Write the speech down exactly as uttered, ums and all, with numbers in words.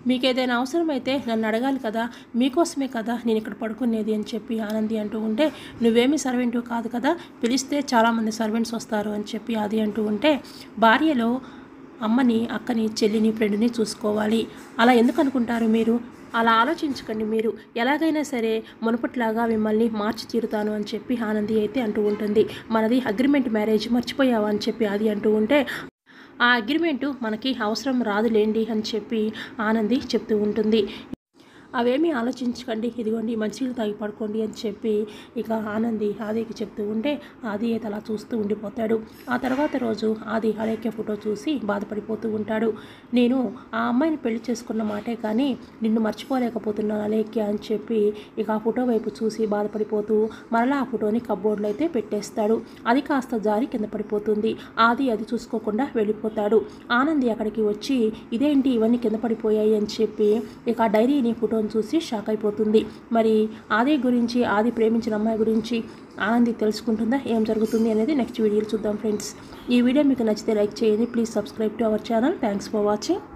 మీకేదైనా అవసరమైతే నన్ను అడగాలి కదా, మీకోసమే కదా నేను ఇక్కడ పడుకునేది అని చెప్పి ఆనంది అంటూ ఉంటే, నువ్వేమీ సర్వెంట్ కాదు కదా, పిలిస్తే చాలామంది సర్వెంట్స్ వస్తారు అని చెప్పి ఆది అంటూ ఉంటే, భార్యలో అమ్మని, అక్కని, చెల్లిని, ఫ్రెండ్ని చూసుకోవాలి. అలా ఎందుకు అనుకుంటారు మీరు? అలా ఆలోచించకండి మీరు. ఎలాగైనా సరే మునుపట్లాగా మిమ్మల్ని మార్చి తీరుతాను అని చెప్పి ఆనంది అయితే అంటూ ఉంటుంది. మనది అగ్రిమెంట్ మ్యారేజ్, మర్చిపోయావా అని చెప్పి ఆది అంటూ ఉంటే, ఆ అగ్రిమెంటు మనకి అవసరం రాదులేండి అని చెప్పి ఆనంది చెప్తూ ఉంటుంది. అవేమీ ఆలోచించకండి, ఇదిగోండి మంచినీళ్ళు తాగి పడుకోండి అని చెప్పి ఇక ఆనంది ఆదికి చెప్తూ ఉంటే, ఆది అయితే అలా చూస్తూ ఉండిపోతాడు. ఆ తర్వాత రోజు ఆది అలేఖ్య ఫోటో చూసి బాధపడిపోతూ ఉంటాడు. నేను ఆ అమ్మాయిని పెళ్లి చేసుకున్న మాటే కానీ నిన్ను మర్చిపోలేకపోతున్నాను అలేఖ్య అని చెప్పి ఇక ఆ ఫోటో వైపు చూసి బాధపడిపోతూ మరలా ఆ ఫోటోని కప్బోర్డ్లో అయితే పెట్టేస్తాడు. అది కాస్త జారి కింద పడిపోతుంది. ఆది అది చూసుకోకుండా వెళ్ళిపోతాడు. ఆనంది అక్కడికి వచ్చి, ఇదేంటి ఇవన్నీ కింద పడిపోయాయి అని చెప్పి ఇక ఆ డైరీని ఫోటో చూసి షాక్ అయిపోతుంది. మరి ఆది గురించి, ఆది ప్రేమించిన అమ్మాయి గురించి ఆనంది తెలుసుకుంటుందా, ఏం జరుగుతుంది అనేది నెక్స్ట్ వీడియోలో చూద్దాం ఫ్రెండ్స్. ఈ వీడియో మీకు నచ్చితే లైక్ చేయండి. Please subscribe to our channel. Thanks for watching.